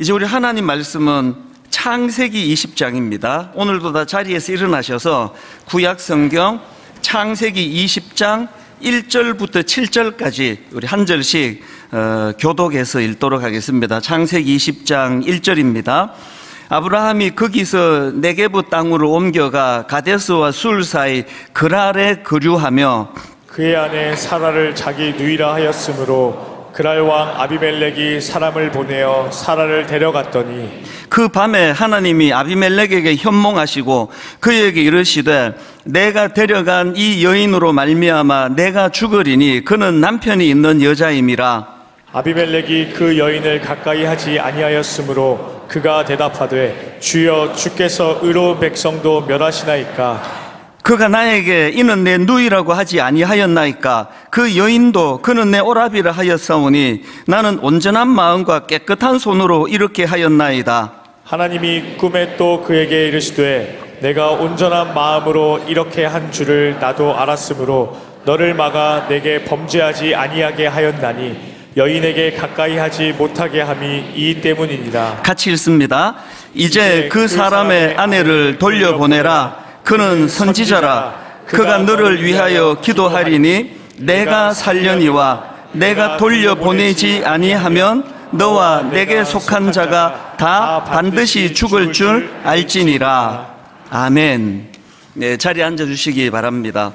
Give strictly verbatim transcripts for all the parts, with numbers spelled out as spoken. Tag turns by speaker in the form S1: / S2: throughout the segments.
S1: 이제 우리 하나님 말씀은 창세기 이십 장입니다. 오늘도 다 자리에서 일어나셔서 구약 성경 창세기 이십 장 일 절부터 칠 절까지 우리 한 절씩 어, 교독해서 읽도록 하겠습니다. 창세기 이십 장 일 절입니다. 아브라함이 거기서 네게브 땅으로 옮겨가 가데스와 술 사이 그랄에 거류하며
S2: 그의 아내 사라를 자기 누이라 하였으므로 그랄 왕 아비멜렉이 사람을 보내어 사라를 데려갔더니
S1: 그 밤에 하나님이 아비멜렉에게 현몽하시고 그에게 이르시되 내가 데려간 이 여인으로 말미암아 내가 죽으리니 그는 남편이 있는 여자임이라.
S2: 아비멜렉이 그 여인을 가까이 하지 아니하였으므로 그가 대답하되 주여 주께서 의로운 백성도 멸하시나이까.
S1: 그가 나에게 이는 내 누이라고 하지 아니하였나이까. 그 여인도 그는 내 오라비라 하였사오니 나는 온전한 마음과 깨끗한 손으로 이렇게 하였나이다.
S2: 하나님이 꿈에 또 그에게 이르시되 내가 온전한 마음으로 이렇게 한 줄을 나도 알았으므로 너를 막아 내게 범죄하지 아니하게 하였나니 여인에게 가까이 하지 못하게 함이 이 때문이니라.
S1: 같이 읽습니다. 이제 그 사람의 아내를 돌려보내라. 그는 선지자라. 그가 너를 위하여 기도하리니 내가 살려니와 내가 돌려보내지 아니하면 너와 내게 속한 자가 다 반드시 죽을 줄 알지니라. 아멘. 네, 자리에 앉아주시기 바랍니다.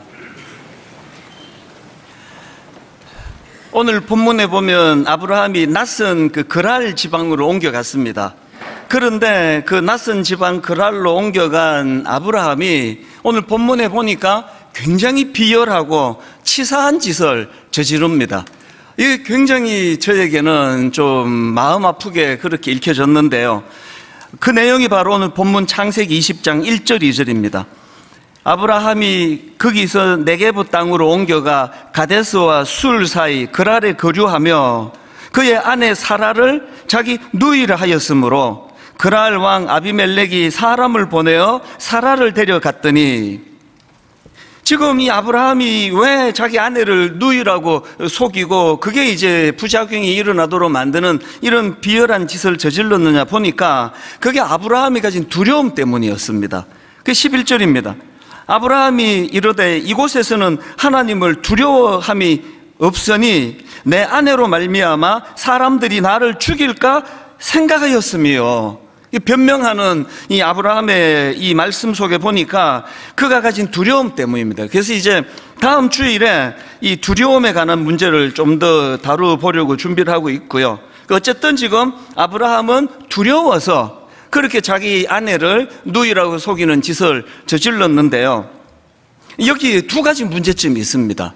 S1: 오늘 본문에 보면 아브라함이 낯선 그 그랄 지방으로 옮겨갔습니다. 그런데 그 낯선 지방 그랄로 옮겨간 아브라함이 오늘 본문에 보니까 굉장히 비열하고 치사한 짓을 저지릅니다. 이게 굉장히 저에게는 좀 마음 아프게 그렇게 읽혀졌는데요. 그 내용이 바로 오늘 본문 창세기 이십 장 일 절 이 절입니다. 아브라함이 거기서 네게브 땅으로 옮겨가 가데스와 술 사이 그랄에 거주하며 그의 아내 사라를 자기 누이라 하였으므로 그랄 왕 아비멜렉이 사람을 보내어 사라를 데려갔더니, 지금 이 아브라함이 왜 자기 아내를 누이라고 속이고 그게 이제 부작용이 일어나도록 만드는 이런 비열한 짓을 저질렀느냐 보니까 그게 아브라함이 가진 두려움 때문이었습니다. 그 십일 절입니다. 아브라함이 이르되 이곳에서는 하나님을 두려워함이 없으니 내 아내로 말미암아 사람들이 나를 죽일까 생각하였으며, 이 변명하는 이 아브라함의 이 말씀 속에 보니까 그가 가진 두려움 때문입니다. 그래서 이제 다음 주일에 이 두려움에 관한 문제를 좀 더 다뤄보려고 준비를 하고 있고요. 어쨌든 지금 아브라함은 두려워서 그렇게 자기 아내를 누이라고 속이는 짓을 저질렀는데요. 여기 두 가지 문제점이 있습니다.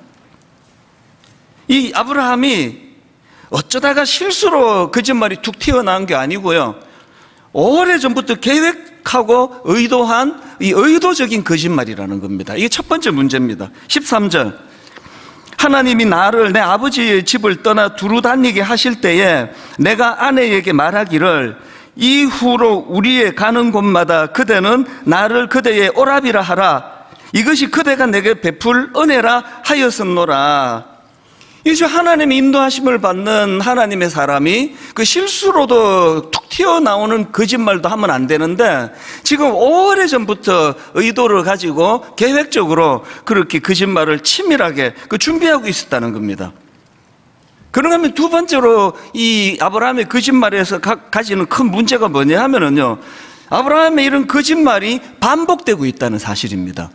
S1: 이 아브라함이 어쩌다가 실수로 거짓말이 툭 튀어나온 게 아니고요, 오래전부터 계획하고 의도한 이 의도적인 거짓말이라는 겁니다. 이게 첫 번째 문제입니다. 십삼 절. 하나님이 나를 내 아버지의 집을 떠나 두루 다니게 하실 때에 내가 아내에게 말하기를 이후로 우리의 가는 곳마다 그대는 나를 그대의 오라비라 하라. 이것이 그대가 내게 베풀 은혜라 하였음노라. 이제 하나님의 인도하심을 받는 하나님의 사람이 그 실수로도 툭 튀어나오는 거짓말도 하면 안 되는데, 지금 오래전부터 의도를 가지고 계획적으로 그렇게 거짓말을 치밀하게 그 준비하고 있었다는 겁니다. 그런가 하면 두 번째로 이 아브라함의 거짓말에서 가, 가지는 큰 문제가 뭐냐 하면은요, 아브라함의 이런 거짓말이 반복되고 있다는 사실입니다.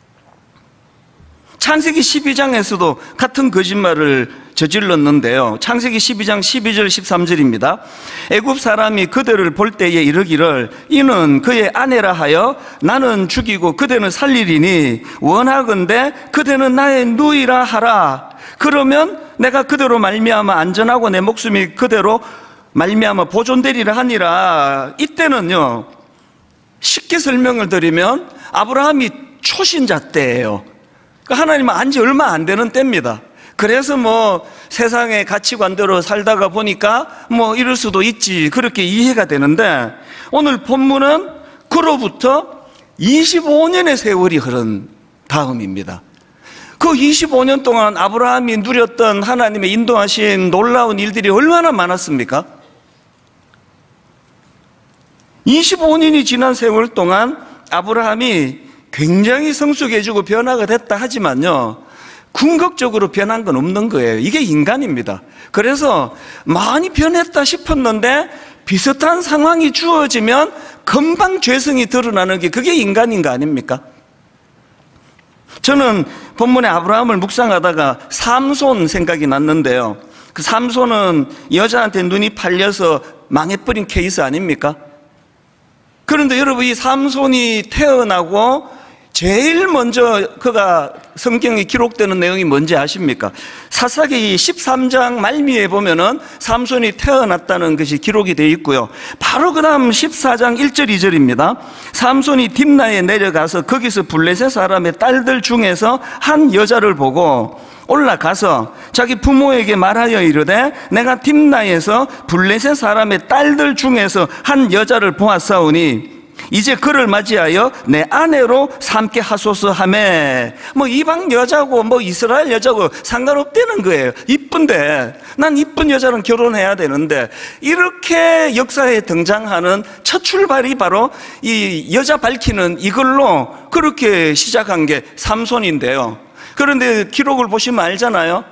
S1: 창세기 십이 장에서도 같은 거짓말을 저질렀는데요. 창세기 십이 장 십이 절 십삼 절입니다. 애굽 사람이 그들을 볼 때에 이르기를 이는 그의 아내라 하여 나는 죽이고 그대는 살리리니 원하건대 그대는 나의 누이라 하라. 그러면 내가 그대로 말미암아 안전하고 내 목숨이 그대로 말미암아 보존되리라 하니라. 이때는요, 쉽게 설명을 드리면 아브라함이 초신자 때예요. 하나님은 안지 얼마 안 되는 때입니다. 그래서 뭐 세상의 가치관대로 살다가 보니까 뭐 이럴 수도 있지, 그렇게 이해가 되는데, 오늘 본문은 그로부터 이십오 년의 세월이 흐른 다음입니다. 그 이십오 년 동안 아브라함이 누렸던 하나님의 인도하신 놀라운 일들이 얼마나 많았습니까? 이십오 년이 지난 세월 동안 아브라함이 굉장히 성숙해지고 변화가 됐다 하지만요, 궁극적으로 변한 건 없는 거예요. 이게 인간입니다. 그래서 많이 변했다 싶었는데 비슷한 상황이 주어지면 금방 죄성이 드러나는 게 그게 인간인 거 아닙니까? 저는 본문의 아브라함을 묵상하다가 삼손 생각이 났는데요, 그 삼손은 여자한테 눈이 팔려서 망해버린 케이스 아닙니까? 그런데 여러분, 이 삼손이 태어나고 제일 먼저 그가 성경에 기록되는 내용이 뭔지 아십니까? 사사기 십삼 장 말미에 보면은 삼손이 태어났다는 것이 기록이 되어 있고요, 바로 그 다음 십사 장 일 절 이 절입니다. 삼손이 딥나에 내려가서 거기서 블레셋 사람의 딸들 중에서 한 여자를 보고 올라가서 자기 부모에게 말하여 이르되 내가 딥나에서 블레셋 사람의 딸들 중에서 한 여자를 보았사오니 이제 그를 맞이하여 내 아내로 삼게 하소서 하매, 뭐 이방 여자고 뭐 이스라엘 여자고 상관없다는 거예요. 이쁜데, 난 이쁜 여자랑 결혼해야 되는데, 이렇게 역사에 등장하는 첫 출발이 바로 이 여자 밝히는 이걸로 그렇게 시작한 게 삼손인데요, 그런데 기록을 보시면 알잖아요.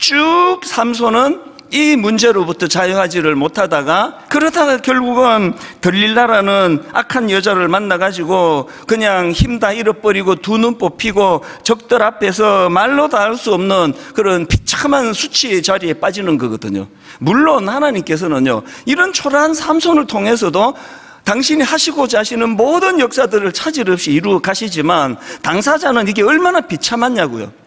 S1: 쭉 삼손은 이 문제로부터 자유하지를 못하다가, 그러다가 결국은 들릴라라는 악한 여자를 만나가지고 그냥 힘 다 잃어버리고 두 눈 뽑히고 적들 앞에서 말로 다 할 수 없는 그런 비참한 수치의 자리에 빠지는 거거든요. 물론 하나님께서는요, 이런 초라한 삼손을 통해서도 당신이 하시고자 하시는 모든 역사들을 차질 없이 이루어 가시지만, 당사자는 이게 얼마나 비참하냐고요.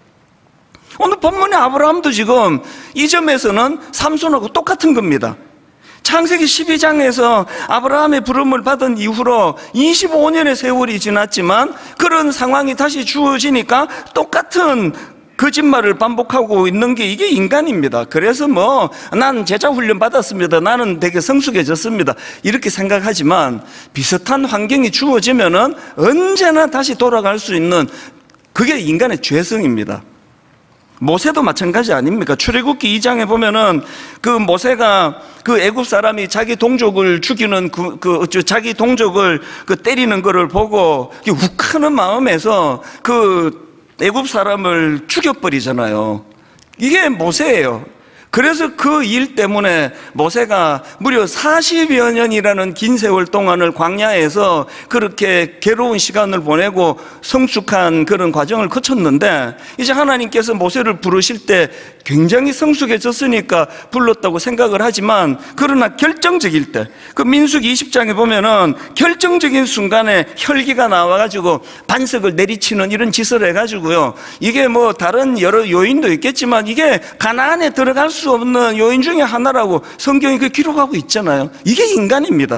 S1: 오늘 본문의 아브라함도 지금 이 점에서는 삼손하고 똑같은 겁니다. 창세기 십이 장에서 아브라함의 부름을 받은 이후로 이십오 년의 세월이 지났지만 그런 상황이 다시 주어지니까 똑같은 거짓말을 반복하고 있는 게 이게 인간입니다. 그래서 뭐 난 제자 훈련 받았습니다, 나는 되게 성숙해졌습니다, 이렇게 생각하지만 비슷한 환경이 주어지면은 언제나 다시 돌아갈 수 있는, 그게 인간의 죄성입니다. 모세도 마찬가지 아닙니까? 출애굽기 이 장에 보면은 그 모세가 그 애굽 사람이 자기 동족을 죽이는 그, 그 자기 동족을 그 때리는 거를 보고 욱하는 마음에서 그 애굽 사람을 죽여버리잖아요. 이게 모세예요. 그래서 그 일 때문에 모세가 무려 사십여 년이라는 긴 세월 동안을 광야에서 그렇게 괴로운 시간을 보내고 성숙한 그런 과정을 거쳤는데, 이제 하나님께서 모세를 부르실 때 굉장히 성숙해졌으니까 불렀다고 생각을 하지만, 그러나 결정적일 때, 그 민수기 이십 장에 보면은 결정적인 순간에 혈기가 나와가지고 반석을 내리치는 이런 짓을 해가지고요, 이게 뭐 다른 여러 요인도 있겠지만 이게 가나안에 들어갈 수 없는 요인 중에 하나라고 성경이 그 기록하고 있잖아요. 이게 인간입니다.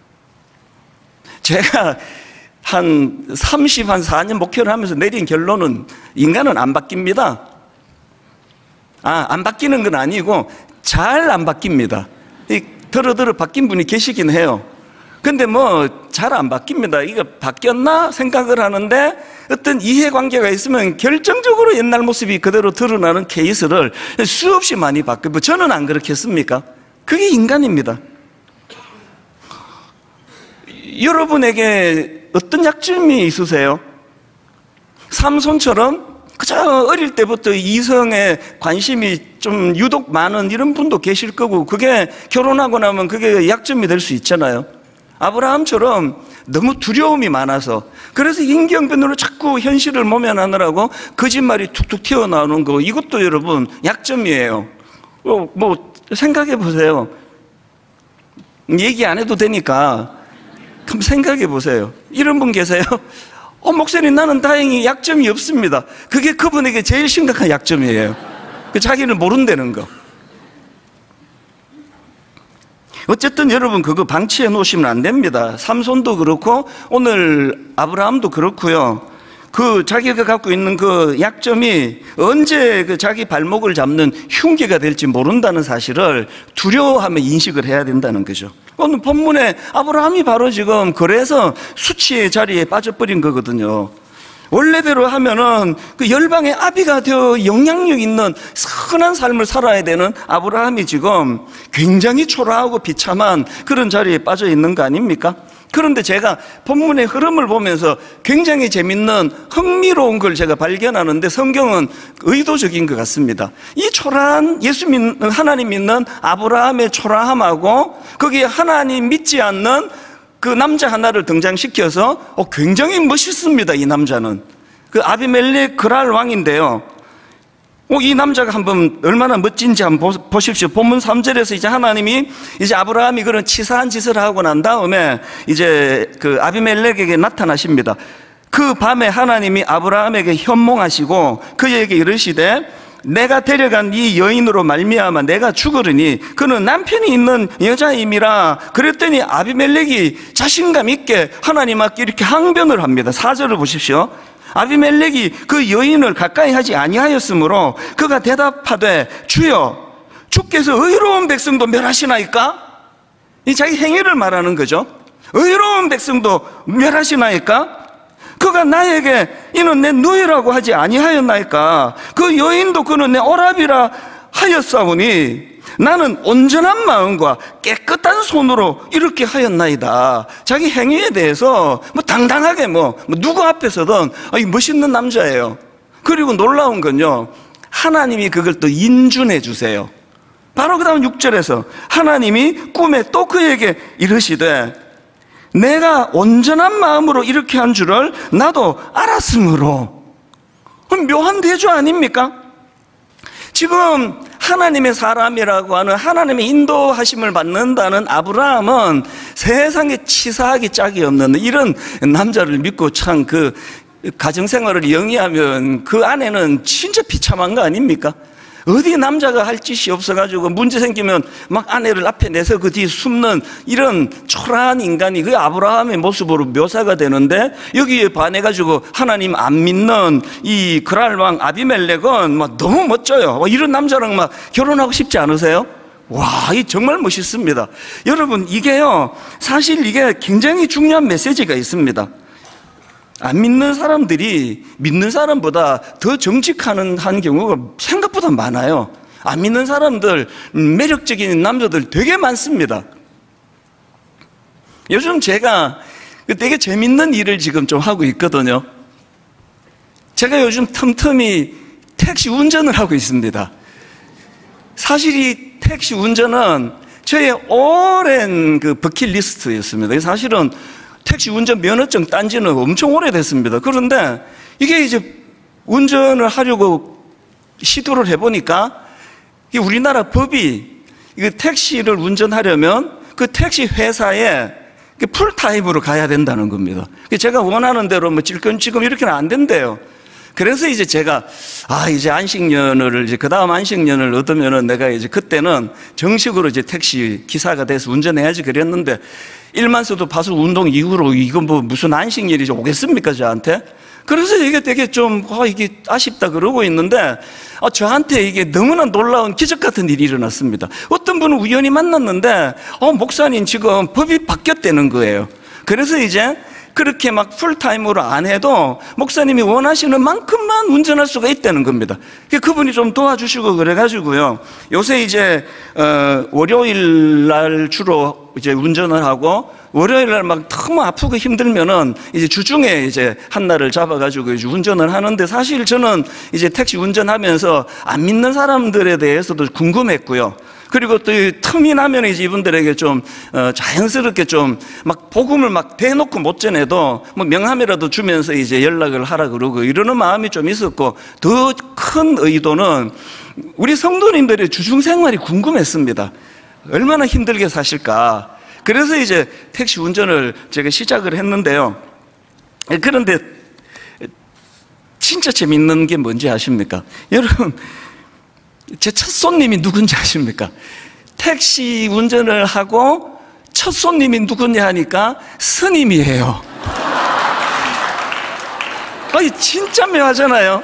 S1: 제가 한 삼십사 년 목회를 하면서 내린 결론은 인간은 안 바뀝니다. 아, 안 바뀌는 건 아니고 잘 안 바뀝니다. 더러더러 바뀐 분이 계시긴 해요. 근데 뭐 잘 안 바뀝니다. 이거 바뀌었나 생각을 하는데 어떤 이해관계가 있으면 결정적으로 옛날 모습이 그대로 드러나는 케이스를 수없이 많이 바뀌고, 저는 안 그렇겠습니까? 그게 인간입니다. 여러분에게 어떤 약점이 있으세요? 삼손처럼 그저 어릴 때부터 이성에 관심이 좀 유독 많은 이런 분도 계실 거고, 그게 결혼하고 나면 그게 약점이 될 수 있잖아요. 아브라함처럼 너무 두려움이 많아서, 그래서 인경변으로 자꾸 현실을 모면하느라고 거짓말이 툭툭 튀어나오는 거, 이것도 여러분 약점이에요. 어, 뭐 생각해 보세요. 얘기 안 해도 되니까 한번 생각해 보세요. 이런 분 계세요? 어, 목사님, 나는 다행히 약점이 없습니다. 그게 그분에게 제일 심각한 약점이에요. 그 자기는 모른다는 거. 어쨌든 여러분, 그거 방치해 놓으시면 안 됩니다. 삼손도 그렇고 오늘 아브라함도 그렇고요. 그 자기가 갖고 있는 그 약점이 언제 그 자기 발목을 잡는 흉기가 될지 모른다는 사실을 두려워하며 인식을 해야 된다는 거죠. 오늘 본문에 아브라함이 바로 지금 그래서 수치의 자리에 빠져버린 거거든요. 원래대로 하면은 그 열방의 아비가 되어 영향력 있는 선한 삶을 살아야 되는 아브라함이 지금 굉장히 초라하고 비참한 그런 자리에 빠져 있는 거 아닙니까? 그런데 제가 본문의 흐름을 보면서 굉장히 재밌는 흥미로운 걸 제가 발견하는데 성경은 의도적인 것 같습니다. 이 초라한 예수 믿는, 하나님 믿는 아브라함의 초라함하고 거기에 하나님 믿지 않는 그 남자 하나를 등장시켜서 어, 굉장히 멋있습니다. 이 남자는 그 아비멜렉 그랄 왕인데요. 어, 이 남자가 한번 얼마나 멋진지 한번 보십시오. 본문 삼 절에서 이제 하나님이 이제 아브라함이 그런 치사한 짓을 하고 난 다음에 이제 그 아비멜렉에게 나타나십니다. 그 밤에 하나님이 아브라함에게 현몽하시고 그에게 이르시되 내가 데려간 이 여인으로 말미암아 내가 죽으리니 그는 남편이 있는 여자임이라. 그랬더니 아비멜렉이 자신감 있게 하나님 앞에 이렇게 항변을 합니다. 사 절을 보십시오. 아비멜렉이 그 여인을 가까이 하지 아니하였으므로 그가 대답하되 주여 주께서 의로운 백성도 멸하시나이까? 이 자기 행위를 말하는 거죠. 의로운 백성도 멸하시나이까? 그가 나에게 이는 내 누이라고 하지 아니하였나이까? 그 여인도 그는 내 오라비라 하였사오니 나는 온전한 마음과 깨끗한 손으로 이렇게 하였나이다. 자기 행위에 대해서 뭐 당당하게 뭐, 뭐 누구 앞에서든 아, 이 멋있는 남자예요. 그리고 놀라운 건요, 하나님이 그걸 또 인준해 주세요. 바로 그 다음 육 절에서 하나님이 꿈에 또 그에게 이르시되 내가 온전한 마음으로 이렇게 한 줄을 나도 알았으므로. 묘한 대조 아닙니까? 지금 하나님의 사람이라고 하는 하나님의 인도하심을 받는다는 아브라함은 세상에 치사하기 짝이 없는 이런 남자를 믿고 참 그 가정생활을 영위하면 그 아내는 진짜 비참한 거 아닙니까? 어디 남자가 할 짓이 없어가지고 문제 생기면 막 아내를 앞에 내서 그 뒤에 숨는 이런 초라한 인간이 그 아브라함의 모습으로 묘사가 되는데 여기에 반해가지고 하나님 안 믿는 이 그랄 왕 아비멜렉은 막 너무 멋져요. 이런 남자랑 막 결혼하고 싶지 않으세요? 와, 이 정말 멋있습니다. 여러분, 이게요, 사실 이게 굉장히 중요한 메시지가 있습니다. 안 믿는 사람들이 믿는 사람보다 더 정직한 한 경우가 생각보다 많아요. 안 믿는 사람들, 매력적인 남자들 되게 많습니다. 요즘 제가 되게 재밌는 일을 지금 좀 하고 있거든요. 제가 요즘 틈틈이 택시 운전을 하고 있습니다. 사실 이 택시 운전은 저의 오랜 그 버킷리스트였습니다. 사실은 택시 운전 면허증 딴 지는 엄청 오래됐습니다. 그런데 이게 이제 운전을 하려고 시도를 해보니까 이 우리나라 법이 이거 택시를 운전하려면 그 택시 회사에 풀타임으로 가야 된다는 겁니다. 제가 원하는 대로 뭐 찔끔찔끔 이렇게는 안 된대요. 그래서 이제 제가 아 이제 안식년을 이제 그 다음 안식년을 얻으면은 내가 이제 그때는 정식으로 이제 택시 기사가 돼서 운전해야지 그랬는데 일만서도 파수 운동 이후로 이건 뭐 무슨 안식년이 오겠습니까 저한테? 그래서 이게 되게 좀 아, 이게 아쉽다 그러고 있는데 아, 저한테 이게 너무나 놀라운 기적 같은 일이 일어났습니다. 어떤 분은 우연히 만났는데 어, 목사님 지금 법이 바뀌었다는 거예요. 그래서 이제 그렇게 막 풀타임으로 안 해도 목사님이 원하시는 만큼만 운전할 수가 있다는 겁니다. 그분이 좀 도와주시고 그래가지고요. 요새 이제, 어, 월요일 날 주로 이제 운전을 하고 월요일 날 막 너무 아프고 힘들면은 이제 주중에 이제 한 날을 잡아가지고 이제 운전을 하는데 사실 저는 이제 택시 운전하면서 안 믿는 사람들에 대해서도 궁금했고요. 그리고 또 틈이 나면 이제 이분들에게 좀 어, 자연스럽게 좀 막 복음을 막 대놓고 못 전해도 뭐 명함이라도 주면서 이제 연락을 하라 그러고 이러는 마음이 좀 있었고 더 큰 의도는 우리 성도님들의 주중 생활이 궁금했습니다. 얼마나 힘들게 사실까. 그래서 이제 택시 운전을 제가 시작을 했는데요. 그런데 진짜 재밌는 게 뭔지 아십니까? 여러분, 제 첫 손님이 누군지 아십니까? 택시 운전을 하고 첫 손님이 누구냐 하니까 스님이에요. 아니, 진짜 묘하잖아요.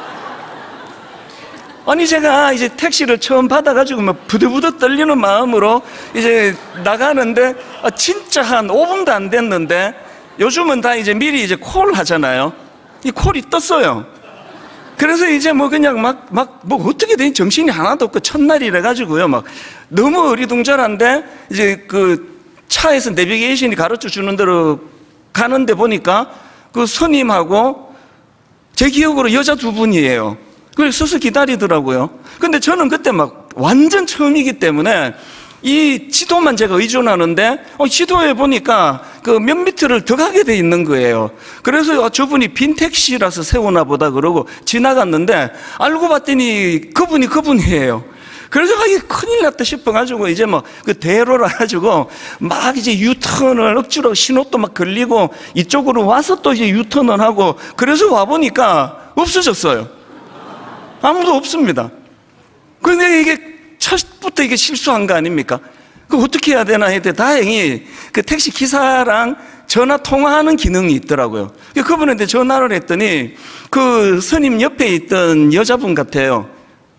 S1: 아니, 제가 이제 택시를 처음 받아가지고 막 부들부들 떨리는 마음으로 이제 나가는데, 아, 진짜 한 오 분도 안 됐는데, 요즘은 다 이제 미리 이제 콜 하잖아요. 이 콜이 떴어요. 그래서 이제 뭐 그냥 막, 막, 뭐 어떻게 된 정신이 하나도 없고 첫날이라 가지고요. 막 너무 어리둥절한데, 이제 그 차에서 내비게이션이 가르쳐 주는 대로 가는데 보니까 그 스님하고 제 기억으로 여자 두 분이에요. 그래서 서서 기다리더라고요. 근데 저는 그때 막 완전 처음이기 때문에 이 지도만 제가 의존하는데 어, 지도에 보니까 그 몇 미터를 더 가게 돼 있는 거예요. 그래서 어, 저분이 빈 택시라서 세우나 보다 그러고 지나갔는데 알고 봤더니 그분이 그분이에요. 그래서 아, 이게 큰일 났다 싶어가지고 이제 뭐 그 대로를 가지고 막 이제 유턴을 억지로 신호도 막 걸리고 이쪽으로 와서 또 이제 유턴을 하고 그래서 와보니까 없어졌어요. 아무도 없습니다. 근데 이게 첫부터 이게 실수한 거 아닙니까? 그 어떻게 해야 되나 했더니 다행히 그 택시 기사랑 전화 통화하는 기능이 있더라고요. 그분한테 전화를 했더니 그 스님 옆에 있던 여자분 같아요.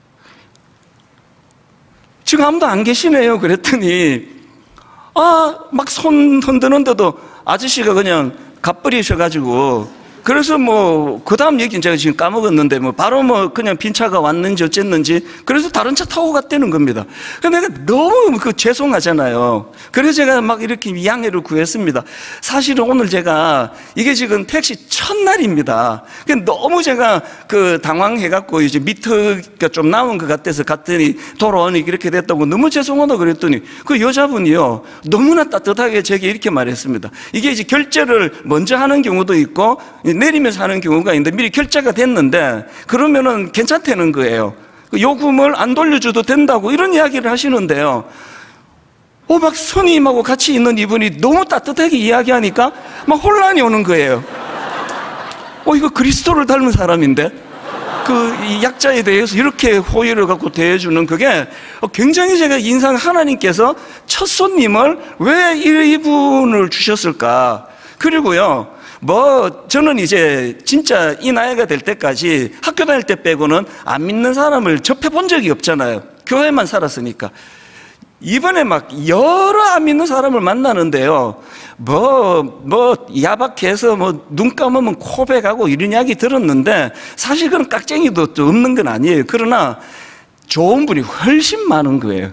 S1: 지금 아무도 안 계시네요. 그랬더니 아, 막 손 흔드는데도 아저씨가 그냥 가버리셔가지고 그래서 뭐 그 다음 얘기는 제가 지금 까먹었는데 뭐 바로 뭐 그냥 빈 차가 왔는지 어쨌는지 그래서 다른 차 타고 갔다는 겁니다. 근데 내가 너무 그 죄송하잖아요. 그래서 제가 막 이렇게 양해를 구했습니다. 사실은 오늘 제가 이게 지금 택시 첫날입니다. 너무 제가 그 당황해갖고 이제 미터가 좀 나온 것 같아서 갔더니 돌아오니 이렇게 됐다고 너무 죄송하다 그랬더니 그 여자분이요 너무나 따뜻하게 제게 이렇게 말했습니다. 이게 이제 결제를 먼저 하는 경우도 있고 내리면서 하는 경우가 있는데 미리 결제가 됐는데 그러면은 괜찮다는 거예요. 요금을 안 돌려줘도 된다고 이런 이야기를 하시는데요. 어, 막 스님하고 같이 있는 이분이 너무 따뜻하게 이야기하니까 막 혼란이 오는 거예요. 어, 이거 그리스도를 닮은 사람인데? 그 이 약자에 대해서 이렇게 호의를 갖고 대해주는 그게 굉장히 제가 인상 하나님께서 첫 손님을 왜 이분을 주셨을까? 그리고요, 뭐 저는 이제 진짜 이 나이가 될 때까지 학교 다닐 때 빼고는 안 믿는 사람을 접해 본 적이 없잖아요. 교회만 살았으니까. 이번에 막 여러 안 믿는 사람을 만나는데요. 뭐, 뭐, 야박해서 뭐, 눈 감으면 코백하고 이런 이야기 들었는데 사실 그런 깍쟁이도 없는 건 아니에요. 그러나 좋은 분이 훨씬 많은 거예요.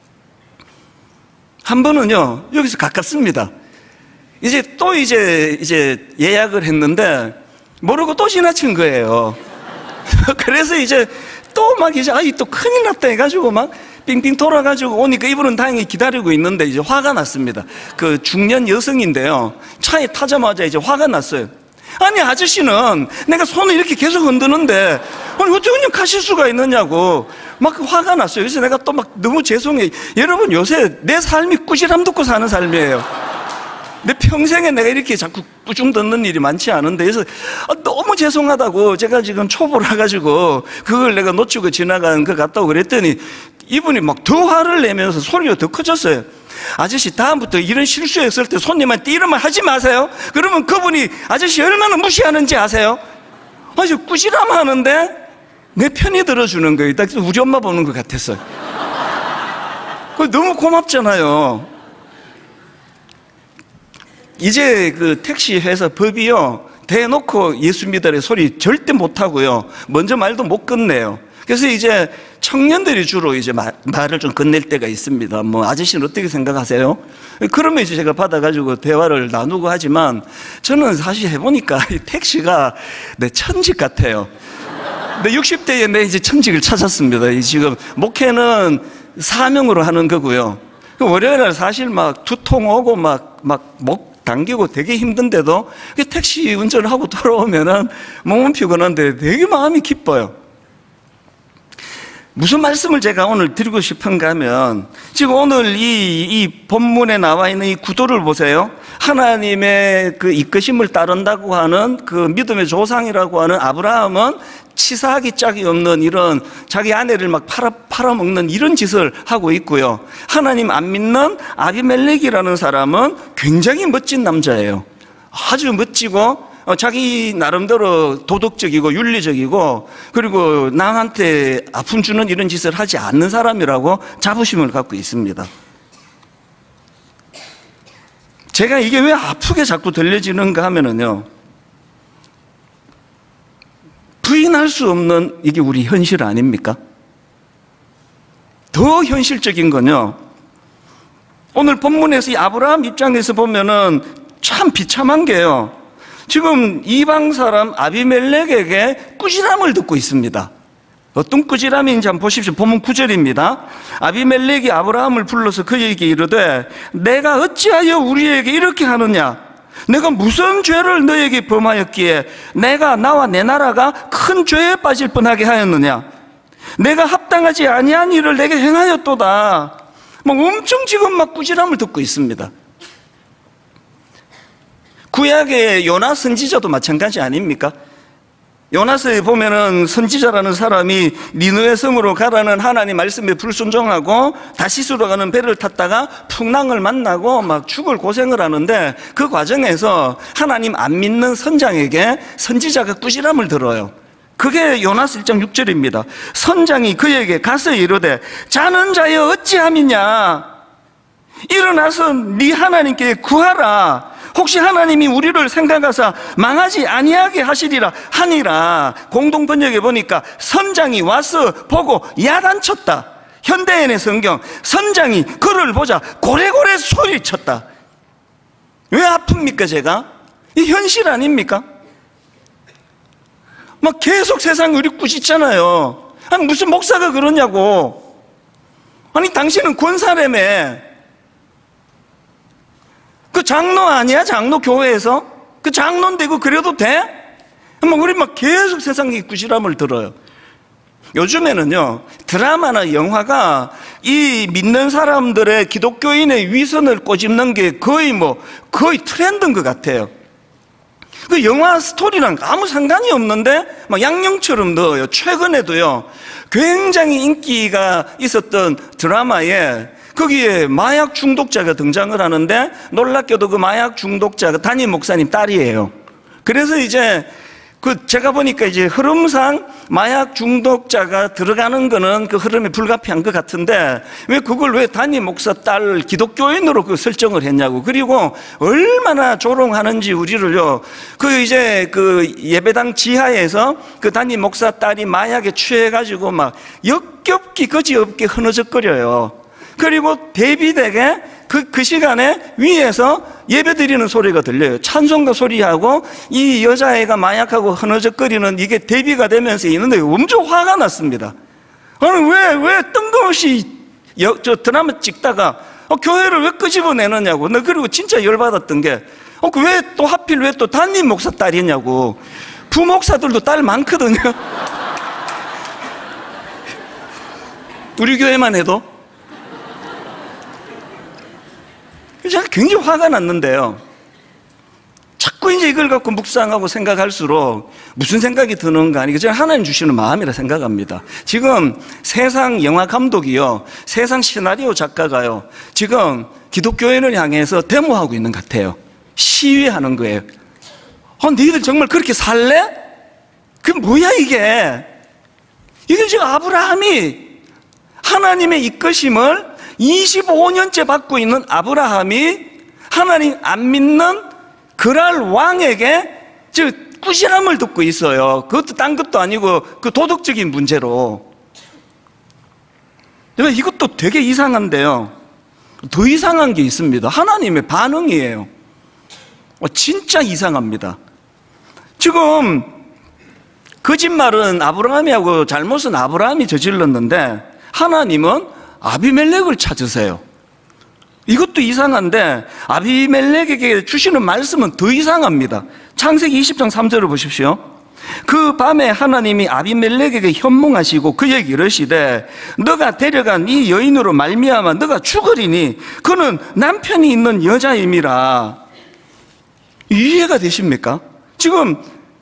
S1: 한 번은요, 여기서 가깝습니다. 이제 또 이제, 이제 예약을 했는데 모르고 또 지나친 거예요. 그래서 이제 또 막 이제, 아이, 또 큰일 났다 해가지고 막 빙빙 돌아가지고 오니까 이분은 다행히 기다리고 있는데 이제 화가 났습니다. 그 중년 여성인데요. 차에 타자마자 이제 화가 났어요. 아니, 아저씨는 내가 손을 이렇게 계속 흔드는데 아니, 어떻게 그냥 가실 수가 있느냐고 막 화가 났어요. 그래서 내가 또 막 너무 죄송해. 여러분, 요새 내 삶이 꾸지람 듣고 사는 삶이에요. 내 평생에 내가 이렇게 자꾸 꾸중 듣는 일이 많지 않은데, 그래서 너무 죄송하다고 제가 지금 초보라 가지고 그걸 내가 놓치고 지나간 것 같다고 그랬더니 이분이 막 더 화를 내면서 소리가 더 커졌어요. 아저씨, 다음부터 이런 실수했을 때 손님한테 이런 말 하지 마세요. 그러면 그분이 아저씨 얼마나 무시하는지 아세요? 아주 꾸지람 하는데 내 편이 들어주는 거예요. 딱 우리 엄마 보는 것 같았어요. 너무 고맙잖아요. 이제 그 택시 회사 법이요, 대놓고 예수 믿으래 소리 절대 못 하고요, 먼저 말도 못 끝내요. 그래서 이제 청년들이 주로 이제 말, 말을 좀 건넬 때가 있습니다. 뭐, 아저씨는 어떻게 생각하세요? 그러면 이제 제가 받아가지고 대화를 나누고 하지만 저는 사실 해보니까 이 택시가 내 천직 같아요. 내 육십 대에 내 이제 천직을 찾았습니다. 지금 목회는 사명으로 하는 거고요. 월요일날 사실 막 두통 오고 막, 막 목 당기고 되게 힘든데도 택시 운전을 하고 돌아오면은 몸은 피곤한데 되게 마음이 기뻐요. 무슨 말씀을 제가 오늘 드리고 싶은가 하면, 지금 오늘 이, 이 본문에 나와 있는 이 구도를 보세요. 하나님의 그 이끄심을 따른다고 하는 그 믿음의 조상이라고 하는 아브라함은 치사하기 짝이 없는 이런 자기 아내를 막 팔아, 팔아먹는 이런 짓을 하고 있고요. 하나님 안 믿는 아비멜렉이라는 사람은 굉장히 멋진 남자예요. 아주 멋지고 자기 나름대로 도덕적이고 윤리적이고, 그리고 남한테 아픔 주는 이런 짓을 하지 않는 사람이라고 자부심을 갖고 있습니다. 제가 이게 왜 아프게 자꾸 들려지는가 하면은요, 부인할 수 없는 이게 우리 현실 아닙니까? 더 현실적인 건요, 오늘 본문에서 이 아브라함 입장에서 보면은 참 비참한 게요. 지금 이방 사람 아비멜렉에게 꾸지람을 듣고 있습니다. 어떤 꾸지람인지 한번 보십시오. 본문 구 절입니다. 아비멜렉이 아브라함을 불러서 그에게 이르되 내가 어찌하여 우리에게 이렇게 하느냐? 내가 무슨 죄를 너에게 범하였기에 내가 나와 내 나라가 큰 죄에 빠질 뻔하게 하였느냐? 내가 합당하지 아니한 일을 내게 행하였도다. 막 엄청 지금 막 꾸지람을 듣고 있습니다. 구약의 요나 선지자도 마찬가지 아닙니까? 요나서에 보면은 선지자라는 사람이 니느웨 성으로 가라는 하나님 말씀에 불순종하고 다시스로 가는 배를 탔다가 풍랑을 만나고 막 죽을 고생을 하는데 그 과정에서 하나님 안 믿는 선장에게 선지자가 꾸지람을 들어요. 그게 요나서 일 장 육 절입니다. 선장이 그에게 가서 이르되 자는 자여 어찌함이냐? 일어나서 네 하나님께 구하라. 혹시 하나님이 우리를 생각하사 망하지 아니하게 하시리라 하니라. 공동 번역에 보니까 선장이 와서 보고 야단쳤다. 현대인의 성경, 선장이 그를 보자 고래고래 소리쳤다. 왜 아픕니까 제가? 이 현실 아닙니까? 막 계속 세상 의리 꾸짖잖아요. 아니 무슨 목사가 그러냐고. 아니 당신은 권사라며. 그 장로 아니야? 장로 교회에서? 그 장로인데 그 그래도 돼? 막 우리 막 계속 세상의 꾸지람을 들어요. 요즘에는요 드라마나 영화가 이 믿는 사람들의 기독교인의 위선을 꼬집는 게 거의 뭐 거의 트렌드인 것 같아요. 그 영화 스토리랑 아무 상관이 없는데 막 양념처럼 넣어요. 최근에도요 굉장히 인기가 있었던 드라마에 거기에 마약 중독자가 등장을 하는데 놀랍게도 그 마약 중독자가 담임 목사님 딸이에요. 그래서 이제 그 제가 보니까 이제 흐름상 마약 중독자가 들어가는 거는 그 흐름에 불가피한 것 같은데 왜 그걸 왜 담임 목사 딸 기독교인으로 그 설정을 했냐고. 그리고 얼마나 조롱하는지 우리를요. 그 이제 그 예배당 지하에서 그 담임 목사 딸이 마약에 취해가지고 막 역겹기 거지없게 흐느적거려요. 그리고 대비되게 그, 그 시간에 위에서 예배 드리는 소리가 들려요. 찬송가 소리하고 이 여자애가 마약하고 흐느적거리는 이게 대비가 되면서 있는데 엄청 화가 났습니다. 아니, 왜, 왜 뜬금없이 여, 저 드라마 찍다가 어, 교회를 왜 끄집어내느냐고. 나 그리고 진짜 열받았던 게 어, 왜 또 하필 왜 또 담임 목사 딸이냐고. 부목사들도 딸 많거든요. 우리 교회만 해도. 제가 굉장히 화가 났는데요. 자꾸 이제 이걸 갖고 묵상하고 생각할수록 무슨 생각이 드는가 하니까 제가 하나님 주시는 마음이라 생각합니다. 지금 세상 영화 감독이요, 세상 시나리오 작가가요, 지금 기독교인을 향해서 데모하고 있는 것 같아요. 시위하는 거예요. 아, 너희들 정말 그렇게 살래? 그게 뭐야 이게? 이게 지금 아브라함이 하나님의 이끄심을 이십오 년째 받고 있는 아브라함이 하나님 안 믿는 그랄 왕에게 지금 꾸지람을 듣고 있어요. 그것도 딴 것도 아니고 그 도덕적인 문제로. 이것도 되게 이상한데요. 더 이상한 게 있습니다. 하나님의 반응이에요. 진짜 이상합니다. 지금 거짓말은 아브라함이 하고 잘못은 아브라함이 저질렀는데 하나님은 아비멜렉을 찾으세요. 이것도 이상한데 아비멜렉에게 주시는 말씀은 더 이상합니다. 창세기 이십 장 삼 절을 보십시오. 그 밤에 하나님이 아비멜렉에게 현몽하시고 그에게 이르시되 너가 데려간 이 여인으로 말미암아 너가 죽으리니 그는 남편이 있는 여자임이라. 이해가 되십니까? 지금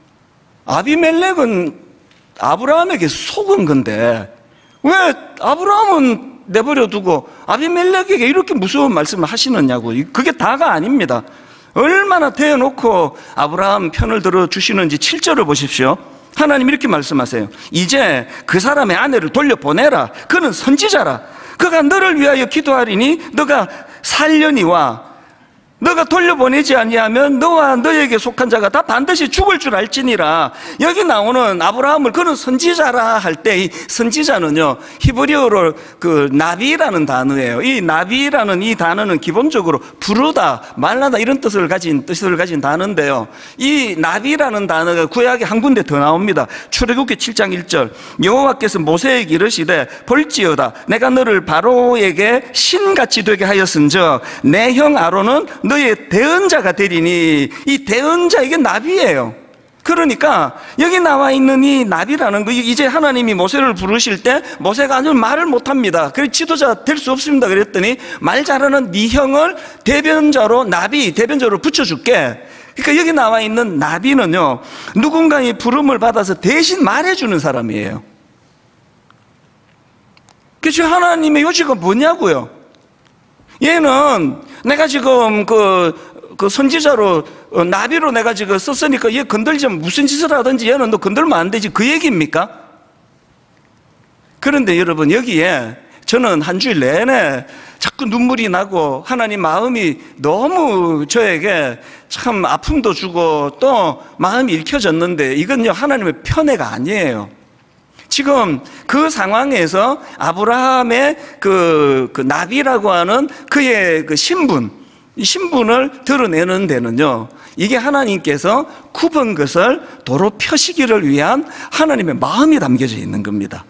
S1: 아비멜렉은 아브라함에게 속은 건데 왜 아브라함은 내버려 두고 아비멜렉에게 이렇게 무서운 말씀을 하시느냐고. 그게 다가 아닙니다. 얼마나 대놓고 아브라함 편을 들어주시는지 칠 절을 보십시오. 하나님 이렇게 말씀하세요. 이제 그 사람의 아내를 돌려보내라. 그는 선지자라. 그가 너를 위하여 기도하리니 너가 살려니와 너가 돌려보내지 아니하면 너와 너에게 속한 자가 다 반드시 죽을 줄 알지니라. 여기 나오는 아브라함을 그는 선지자라 할 때 이 선지자는요, 히브리어로 그 나비라는 단어예요. 이 나비라는 이 단어는 기본적으로 부르다, 말하다 이런 뜻을 가진 뜻을 가진 단어인데요. 이 나비라는 단어가 구약에 한 군데 더 나옵니다. 출애굽기 칠 장 일 절. 여호와께서 모세에게 이르시되 볼지어다 내가 너를 바로에게 신같이 되게 하였은즉 내 형 아론은 너의 대언자가 되리니. 이 대언자, 이게 나비예요. 그러니까 여기 나와 있는 이 나비라는 거, 이제 하나님이 모세를 부르실 때 모세가 아주 말을 못합니다. 그래서 지도자 될 수 없습니다. 그랬더니 말 잘하는 네 형을 대변자로, 나비 대변자로 붙여줄게. 그러니까 여기 나와 있는 나비는요, 누군가의 부름을 받아서 대신 말해주는 사람이에요. 그래서 하나님의 요지가 뭐냐고요. 얘는 내가 지금 그, 그 선지자로, 어, 나비로 내가 지금 썼으니까 얘 건들지면 무슨 짓을 하든지 얘는 너 건들면 안 되지, 그 얘기입니까? 그런데 여러분, 여기에 저는 한 주일 내내 자꾸 눈물이 나고 하나님 마음이 너무 저에게 참 아픔도 주고 또 마음이 읽혀졌는데, 이건요 하나님의 편애가 아니에요. 지금 그 상황에서 아브라함의 그, 그 나비라고 하는 그의 그 신분, 이 신분을 드러내는 데는요, 이게 하나님께서 굽은 것을 도로 펴시기를 위한 하나님의 마음이 담겨져 있는 겁니다.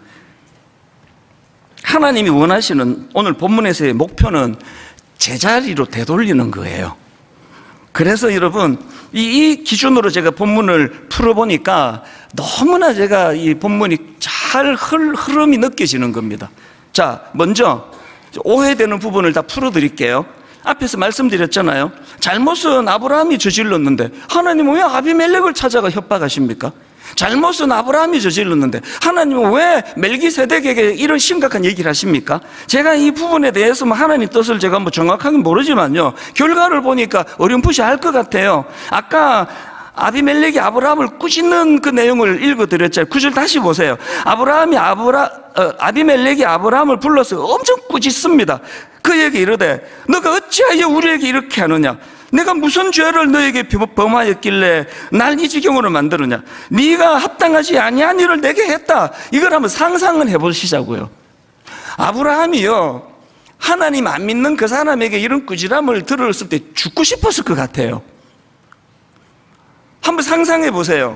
S1: 하나님이 원하시는 오늘 본문에서의 목표는 제자리로 되돌리는 거예요. 그래서 여러분, 이, 이 기준으로 제가 본문을 풀어보니까 너무나 제가 이 본문이 잘 흐, 흐름이 느껴지는 겁니다. 자, 먼저 오해되는 부분을 다 풀어드릴게요. 앞에서 말씀드렸잖아요. 잘못은 아브라함이 저질렀는데 하나님은 왜 아비멜렉을 찾아가 협박하십니까? 잘못은 아브라함이 저질렀는데 하나님은 왜 멜기세덱에게 이런 심각한 얘기를 하십니까? 제가 이 부분에 대해서 뭐 하나님 뜻을 제가 뭐 정확하게 모르지만요, 결과를 보니까 어렴풋이 알 것 같아요. 아까 아비멜렉이 아브라함을 꾸짖는 그 내용을 읽어드렸잖아요. 구 절 다시 보세요. 아브라함이 아브라, 어, 아비멜렉이 아브라함을 불러서 엄청 꾸짖습니다. 그에게 이르되 너가 어찌하여 우리에게 이렇게 하느냐? 내가 무슨 죄를 너에게 범하였길래 날 이 지경으로 만드느냐? 네가 합당하지 아니한 일을 내게 했다. 이걸 한번 상상을 해보시자고요. 아브라함이요, 하나님 안 믿는 그 사람에게 이런 꾸지람을 들었을 때 죽고 싶었을 것 같아요. 한번 상상해 보세요.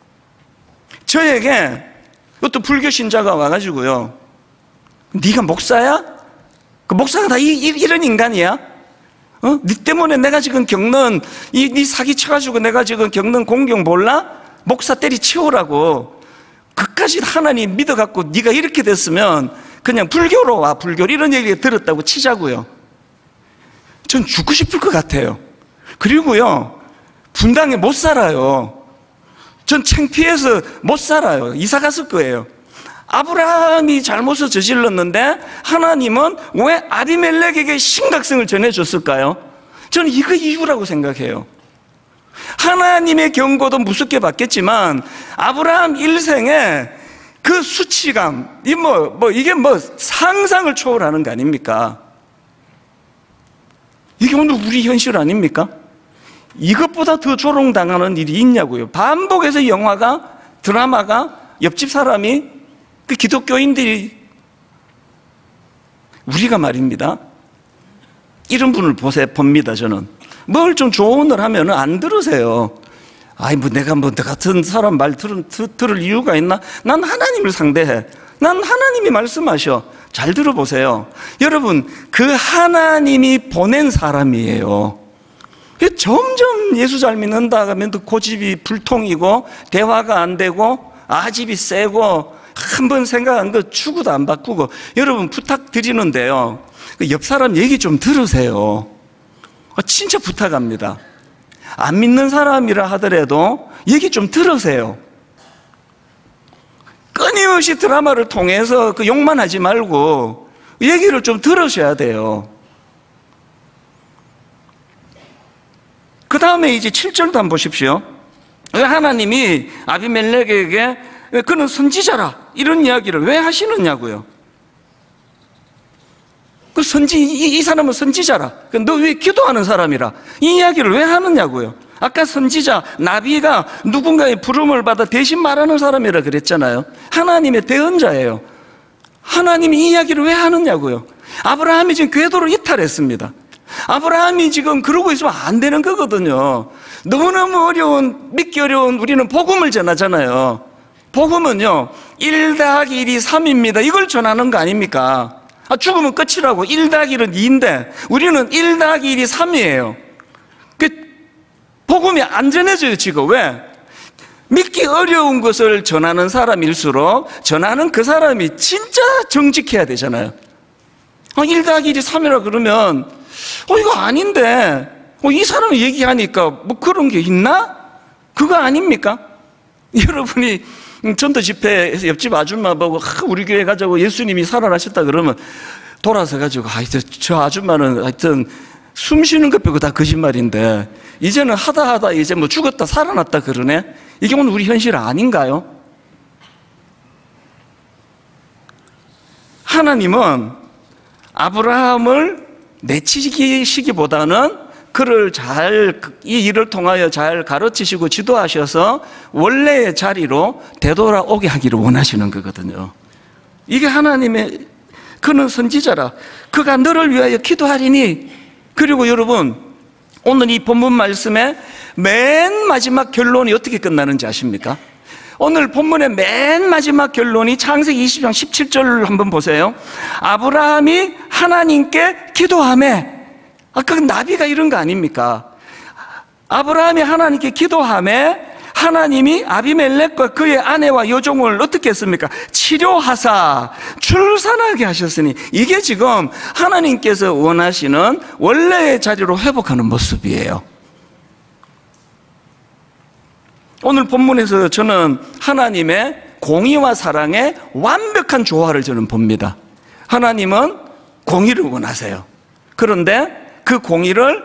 S1: 저에게 어떤 불교 신자가 와가지고요, 네가 목사야? 그 목사가 다 이, 이, 이런 인간이야? 어? 네 때문에 내가 지금 겪는 이, 네 사기 쳐가지고 내가 지금 겪는 공경 몰라? 목사 때리치우라고. 그까지 하나님 믿어갖고 네가 이렇게 됐으면 그냥 불교로 와, 불교로. 이런 얘기 들었다고 치자고요. 전 죽고 싶을 것 같아요. 그리고요, 분당에 못 살아요. 전 창피해서 못 살아요. 이사 갔을 거예요. 아브라함이 잘못을 저질렀는데 하나님은 왜 아비멜렉에게 심각성을 전해줬을까요? 저는 이거 이유라고 생각해요. 하나님의 경고도 무섭게 받겠지만 아브라함 일생에 그 수치감, 이 뭐, 뭐 이게 뭐 상상을 초월하는 거 아닙니까? 이게 오늘 우리 현실 아닙니까? 이것보다 더 조롱당하는 일이 있냐고요. 반복해서 영화가, 드라마가, 옆집 사람이, 그 기독교인들이, 우리가 말입니다, 이런 분을 보세, 봅니다. 저는 뭘 좀 조언을 하면 안 들으세요. 아이 뭐 내가 뭐 너 같은 사람 말 들, 들을 이유가 있나? 난 하나님을 상대해. 난 하나님이 말씀하셔. 잘 들어보세요. 여러분, 그 하나님이 보낸 사람이에요. 점점 예수 잘 믿는다 하면 또 고집이 불통이고 대화가 안 되고 아집이 세고 한 번 생각한 거 추구도 안 바꾸고. 여러분, 부탁드리는데요, 옆 사람 얘기 좀 들으세요. 진짜 부탁합니다. 안 믿는 사람이라 하더라도 얘기 좀 들으세요. 끊임없이 드라마를 통해서 그 욕만 하지 말고 얘기를 좀 들으셔야 돼요. 그 다음에 이제 칠 절도 한번 보십시오. 왜 하나님이 아비멜렉에게 그는 선지자라 이런 이야기를 왜 하시느냐고요. 그 선지, 이, 이 사람은 선지자라. 너 왜 기도하는 사람이라. 이 이야기를 왜 하느냐고요. 아까 선지자, 나비가 누군가의 부름을 받아 대신 말하는 사람이라 그랬잖아요. 하나님의 대언자예요. 하나님이 이 이야기를 왜 하느냐고요. 아브라함이 지금 궤도를 이탈했습니다. 아브라함이 지금 그러고 있으면 안 되는 거거든요. 너무너무 어려운, 믿기 어려운 우리는 복음을 전하잖아요. 복음은요, 일 더하기 일이 삼입니다. 이걸 전하는 거 아닙니까? 아, 죽으면 끝이라고. 일 더하기 일은 이인데 우리는 일 더하기 일이 삼이에요. 그 복음이 안 전해져요, 지금. 왜? 믿기 어려운 것을 전하는 사람일수록 전하는 그 사람이 진짜 정직해야 되잖아요. 아, 일 더하기 일이 삼이라 그러면 어, 이거 아닌데 어, 이 사람이 얘기하니까 뭐 그런 게 있나? 그거 아닙니까? 여러분이 전도 집회에서 옆집 아줌마 보고 아, 우리 교회 가자고 예수님이 살아나셨다 그러면 돌아서 가지고 아, 저, 저 아줌마는 하여튼 숨 쉬는 것 빼고 다 거짓말인데 이제는 하다 하다 이제 뭐 죽었다 살아났다 그러네. 이게 오늘 우리 현실 아닌가요? 하나님은 아브라함을 내치시기보다는 그를 잘, 이 일을 통하여 잘 가르치시고 지도하셔서 원래의 자리로 되돌아오게 하기를 원하시는 거거든요. 이게 하나님의, 그는 선지자라. 그가 너를 위하여 기도하리니. 그리고 여러분, 오늘 이 본문 말씀의 맨 마지막 결론이 어떻게 끝나는지 아십니까? 오늘 본문의 맨 마지막 결론이 창세기 이십 장 십칠 절을 한번 보세요. 아브라함이 하나님께 기도하매. 아까 그 나비가 이런 거 아닙니까? 아브라함이 하나님께 기도하매 하나님이 아비멜렉과 그의 아내와 여종을 어떻게 했습니까? 치료하사 출산하게 하셨으니 이게 지금 하나님께서 원하시는 원래의 자리로 회복하는 모습이에요. 오늘 본문에서 저는 하나님의 공의와 사랑의 완벽한 조화를 저는 봅니다. 하나님은 공의를 원하세요. 그런데 그 공의를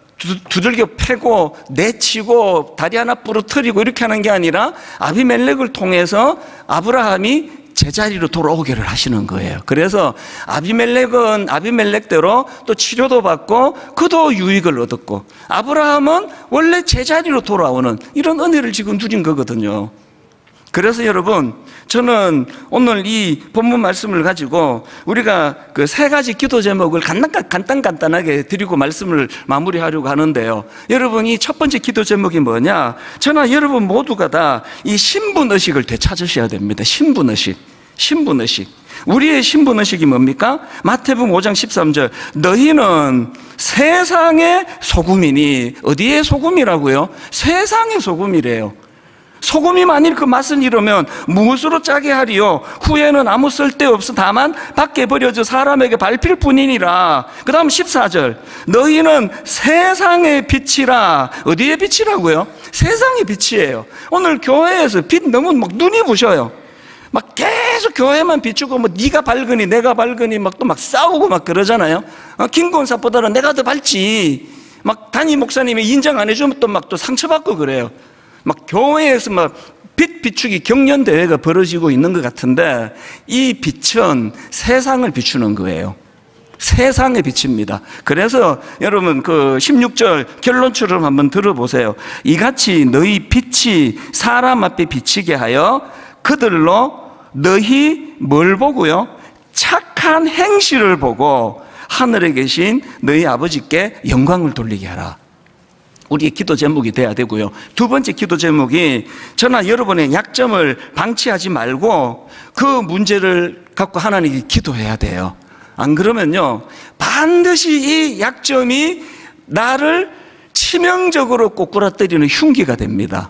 S1: 두들겨 패고 내치고 다리 하나 부러뜨리고 이렇게 하는 게 아니라 아비멜렉을 통해서 아브라함이 제자리로 돌아오기를 하시는 거예요. 그래서 아비멜렉은 아비멜렉대로 또 치료도 받고 그도 유익을 얻었고 아브라함은 원래 제자리로 돌아오는 이런 은혜를 지금 누린 거거든요. 그래서 여러분, 저는 오늘 이 본문 말씀을 가지고 우리가 그 세 가지 기도 제목을 간단, 간단, 간단하게 드리고 말씀을 마무리하려고 하는데요. 여러분, 이 첫 번째 기도 제목이 뭐냐? 저는 여러분 모두가 다 이 신분의식을 되찾으셔야 됩니다. 신분의식. 신분의식. 우리의 신분의식이 뭡니까? 마태복음 오 장 십삼 절. 너희는 세상의 소금이니. 어디의 소금이라고요? 세상의 소금이래요. 소금이 만일 그 맛을 잃으면 무엇으로 짜게 하리요? 후에는 아무 쓸데없어 다만 밖에 버려져 사람에게 밟힐 뿐이니라. 그 다음 십사 절. 너희는 세상의 빛이라. 어디의 빛이라고요? 세상의 빛이에요. 오늘 교회에서 빛 너무 막 눈이 부셔요. 막 계속 교회만 비추고 뭐 네가 밝으니 내가 밝으니 막 또 막 싸우고 막 그러잖아요. 어, 김권사보다는 내가 더 밝지. 막 담임 목사님이 인정 안 해주면 또 막 또 상처받고 그래요. 막 교회에서 막 빛 비추기 경연대회가 벌어지고 있는 것 같은데 이 빛은 세상을 비추는 거예요. 세상의 빛입니다. 그래서 여러분 그 십육 절 결론처럼 한번 들어보세요. 이같이 너희 빛이 사람 앞에 비치게 하여 그들로 너희 뭘 보고요? 착한 행실을 보고 하늘에 계신 너희 아버지께 영광을 돌리게 하라. 우리의 기도 제목이 돼야 되고요. 두 번째 기도 제목이 저나 여러분의 약점을 방치하지 말고 그 문제를 갖고 하나님께 기도해야 돼요. 안 그러면요 반드시 이 약점이 나를 치명적으로 꼬꾸라뜨리는 흉기가 됩니다.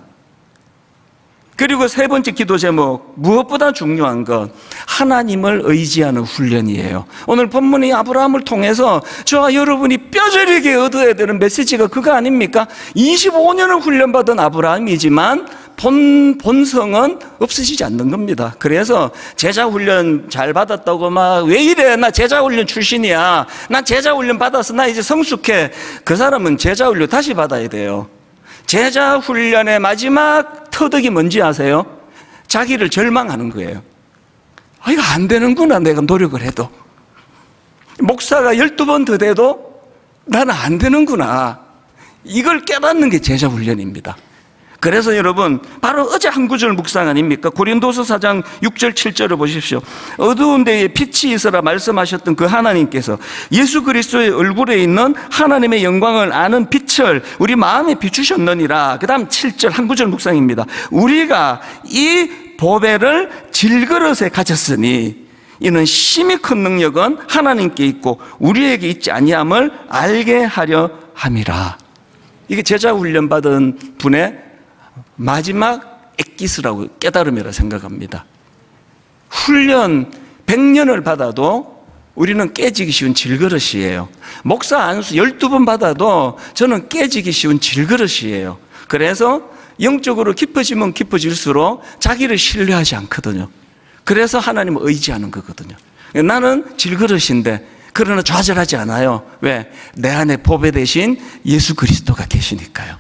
S1: 그리고 세 번째 기도 제목, 무엇보다 중요한 건 하나님을 의지하는 훈련이에요. 오늘 본문이 아브라함을 통해서 저와 여러분이 뼈저리게 얻어야 되는 메시지가 그거 아닙니까? 이십오 년을 훈련받은 아브라함이지만 본, 본성은 없어지지 않는 겁니다. 그래서 제자 훈련 잘 받았다고 막 왜 이래? 나 제자 훈련 출신이야. 난 제자 훈련 받아서 나 이제 성숙해. 그 사람은 제자 훈련 다시 받아야 돼요. 제자 훈련의 마지막 터득이 뭔지 아세요? 자기를 절망하는 거예요. 아, 이거 안 되는구나, 내가 노력을 해도. 목사가 열두 번 더 돼도 나는 안 되는구나. 이걸 깨닫는 게 제자 훈련입니다. 그래서 여러분, 바로 어제 한 구절 묵상 아닙니까? 고린도서 사 장 육 절 칠 절을 보십시오. 어두운 데에 빛이 있으라 말씀하셨던 그 하나님께서 예수 그리스도의 얼굴에 있는 하나님의 영광을 아는 빛을 우리 마음에 비추셨느니라. 그 다음 칠 절 한 구절 묵상입니다. 우리가 이 보배를 질그릇에 가졌으니 이는 심히 큰 능력은 하나님께 있고 우리에게 있지 아니함을 알게 하려 함이라. 이게 제자 훈련 받은 분의 마지막 엑기스라고, 깨달음이라 생각합니다. 훈련 백 년을 받아도 우리는 깨지기 쉬운 질그릇이에요. 목사 안수 열두 번 받아도 저는 깨지기 쉬운 질그릇이에요. 그래서 영적으로 깊어지면 깊어질수록 자기를 신뢰하지 않거든요. 그래서 하나님을 의지하는 거거든요. 나는 질그릇인데 그러나 좌절하지 않아요. 왜? 내 안에 보배 대신 예수 그리스도가 계시니까요.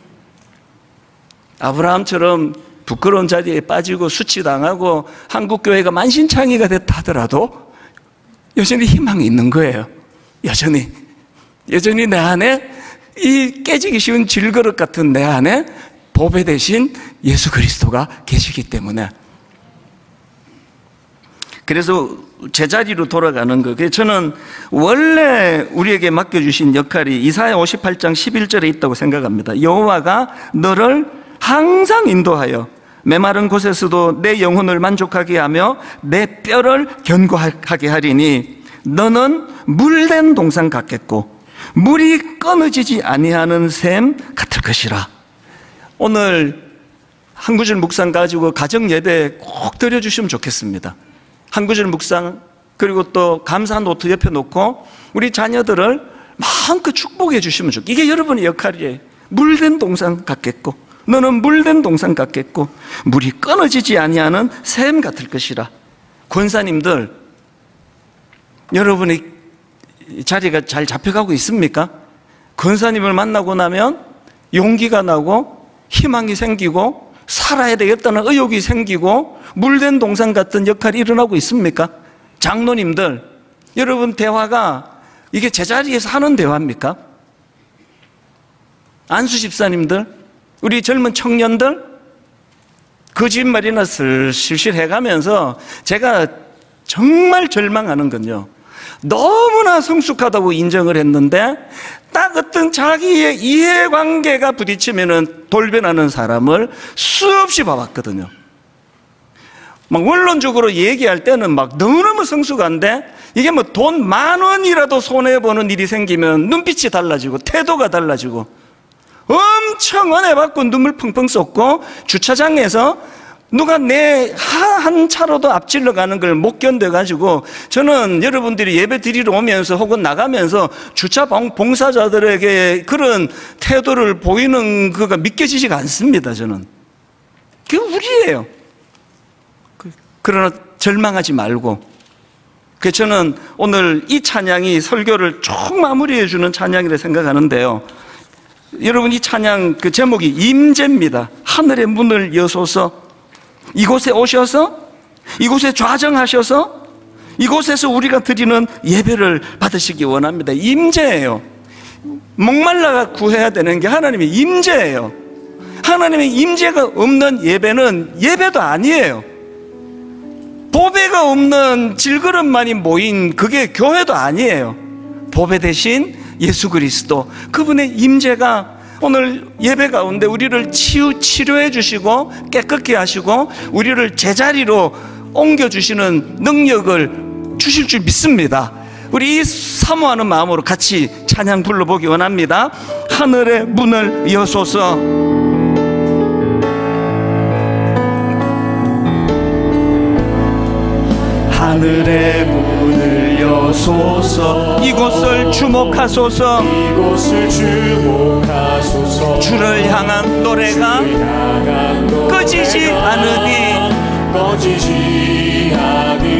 S1: 아브라함처럼 부끄러운 자리에 빠지고 수치당하고 한국교회가 만신창이가 됐다 하더라도 여전히 희망이 있는 거예요. 여전히 여전히 내 안에 이 깨지기 쉬운 질그릇 같은 내 안에 보배 대신 예수 그리스도가 계시기 때문에. 그래서 제자리로 돌아가는 거. 저는 원래 우리에게 맡겨주신 역할이 이사야 오십팔 장 십일 절에 있다고 생각합니다. 여호와가 너를 항상 인도하여 메마른 곳에서도 내 영혼을 만족하게 하며 내 뼈를 견고하게 하리니 너는 물된 동산 같겠고 물이 끊어지지 아니하는 샘 같을 것이라. 오늘 한 구절 묵상 가지고 가정 예배 꼭 드려주시면 좋겠습니다. 한 구절 묵상, 그리고 또 감사 노트 옆에 놓고 우리 자녀들을 마음껏 축복해 주시면 좋겠어요. 이게 여러분의 역할이에요. 물된 동산 같겠고 너는 물된 동산 같겠고 물이 끊어지지 아니하는 샘 같을 것이라. 권사님들, 여러분의 자리가 잘 잡혀가고 있습니까? 권사님을 만나고 나면 용기가 나고 희망이 생기고 살아야 되겠다는 의욕이 생기고 물된 동산 같은 역할이 일어나고 있습니까? 장로님들, 여러분 대화가 이게 제자리에서 하는 대화입니까? 안수 집사님들, 우리 젊은 청년들, 거짓말이나 슬슬 해가면서 제가 정말 절망하는 건요, 너무나 성숙하다고 인정을 했는데 딱 어떤 자기의 이해관계가 부딪히면 돌변하는 사람을 수없이 봐왔거든요. 막 원론적으로 얘기할 때는 막 너무너무 성숙한데 이게 뭐 돈 만 원이라도 손해보는 일이 생기면 눈빛이 달라지고 태도가 달라지고 엄청 은혜 받고 눈물 펑펑 쏟고 주차장에서 누가 내 한 차로도 앞질러 가는 걸 못 견뎌가지고 저는 여러분들이 예배 드리러 오면서 혹은 나가면서 주차 봉사자들에게 그런 태도를 보이는 그가 믿겨지지가 않습니다. 저는 그게 우리예요. 그러나 절망하지 말고, 그래서 저는 오늘 이 찬양이 설교를 쭉 마무리해 주는 찬양이라 생각하는데요, 여러분 이 찬양 그 제목이 임재입니다. 하늘의 문을 여소서, 이곳에 오셔서 이곳에 좌정하셔서 이곳에서 우리가 드리는 예배를 받으시기 원합니다. 임재예요. 목말라가 구해야 되는 게 하나님의 임재예요. 하나님의 임재가 없는 예배는 예배도 아니에요. 보배가 없는 질그릇만이 모인 그게 교회도 아니에요. 보배 대신 예수 그리스도, 그분의 임재가 오늘 예배 가운데 우리를 치유, 치료해 주시고 깨끗게 하시고 우리를 제자리로 옮겨주시는 능력을 주실 줄 믿습니다. 우리 이 사모하는 마음으로 같이 찬양 불러보기 원합니다. 하늘의 문을 여소서. 하늘의 문을 여소서. 이곳을 주목하소서.
S2: 이곳을 주목하소서.
S1: 주를 향한 노래가 꺼지지 않으니
S2: 꺼지지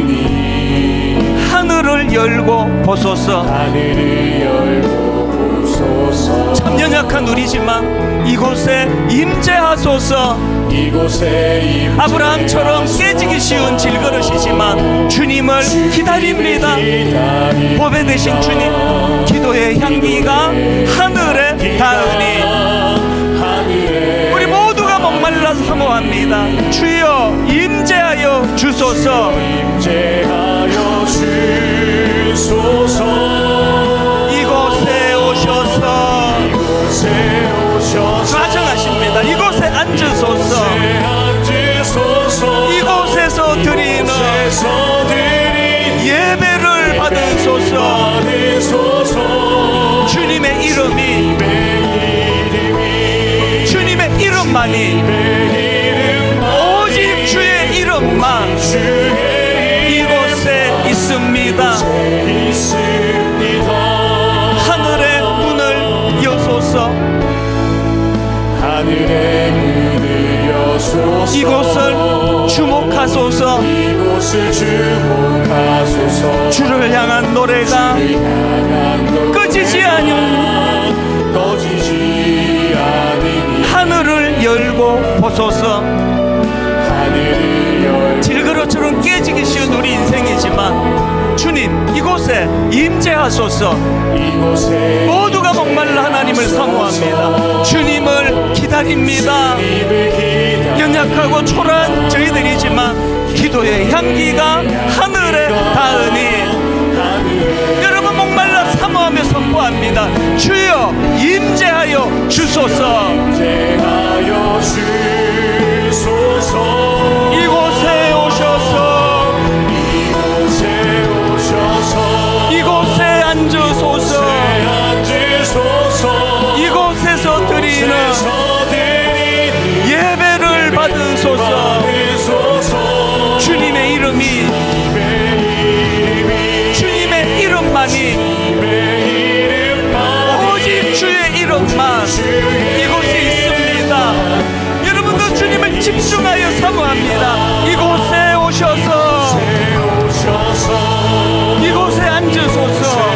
S2: 않으니
S1: 하늘을 열고 보소서.
S2: 하늘을 열고 보소서.
S1: 참 연약한 우리지만 이곳에 임재하소서.
S2: 이곳에
S1: 아브라함처럼 깨지기 쉬운 질그릇이지만 주님을 기다립니다. 보배 되신 주님, 기도의 향기가 하늘에 닿으니 우리 모두가 목말라 사모합니다. 주여 임재하여 주소서.
S2: 임재하여 주소서.
S1: 이곳에 오셔서
S2: 이곳에 오셔서
S1: 가정하십니다. 이곳에 앉으소서.
S2: 앉으소서.
S1: 이곳에서 드리는
S2: 이곳에서 드리는
S1: 예배를 받으소서.
S2: 받으소서.
S1: 주님의 이름이 주님의 이름만이 오직 주의 이름만 이곳에 있습니다. 하늘의 문을 여소서.
S2: 하늘의 문을 여소서.
S1: 이곳을 주목하소서.
S2: 이곳을 주목하소서.
S1: 주를 향한 노래가 꺼지지 않으니
S2: 꺼지지 않으니
S1: 하늘을 열고 보소서.
S2: 하늘을 열
S1: 질그릇처럼 깨지기 쉬운 우리 인생이지만 주님 이곳에 임재하소서.
S2: 이곳에
S1: 모두가 목말라 하나님을 사모합니다. 주님을 기다립니다. 연약하고 초라한 저희들이지만 기도의 향기가 하늘에 닿으니 여러분 목말라 사모하며 선포합니다. 주여 임재하여 주소서.
S2: 임재하여 주소서.
S1: 이곳에 오셔서
S2: 이곳에 오셔서
S1: 이곳에 앉으소서.
S2: 앉으소서.
S1: 이곳에서 드리는 예배를 받으소서. 주님의 이름이 주님의 이름만이 오직 주의 이름만 이곳에 있습니다. 여러분도 주님을 집중하여 사모합니다. 이곳에 오셔서 이곳에 앉으소서.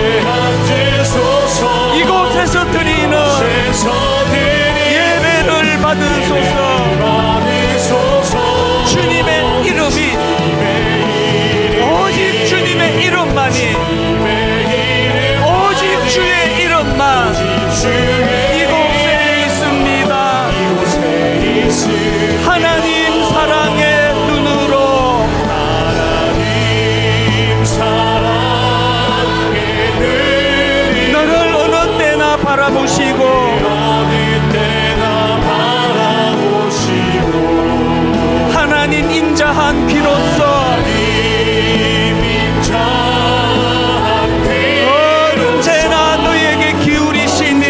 S1: 이곳에서 드리는 예배를 받으소서. 주님의 이름이 오직 주님의 이름만이 오직 주의 이름만 이곳에 있습니다. 하나님 사랑의 눈으로 너를 어느 때나 바라보시고 하나님 인자한 귀로써 언제나 너에게 기울이시니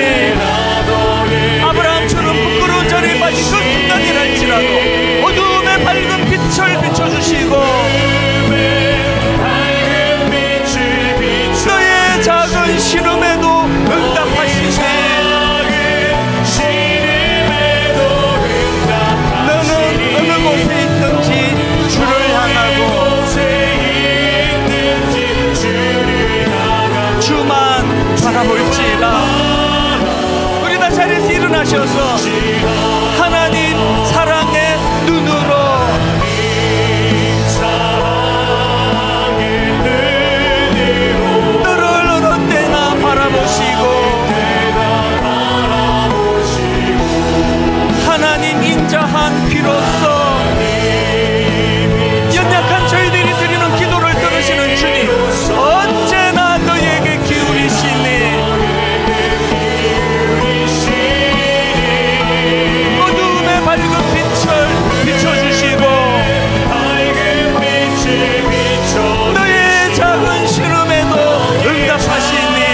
S1: 아브라함처럼 부끄러운 자리에 빠진 그 순간이랄지라도 어둠의 밝은 빛을 비춰주시고 너의 작은 시름에도 응답하시네. 너는 어느 곳에 있든지 주를 향하고 주만 바라볼지라. 우리 다 자리에서 일어나셔서 하나님 사랑의 눈으로 너를 어느 때나 바라보시고 하나님 인자한 귀로써 연약한 저희들이 드리는 기도를 들으시는 주님 언제나 너에게 기울이시니 어둠의 밝은 빛을 비춰주시고 너의 작은 시름에도 응답하시니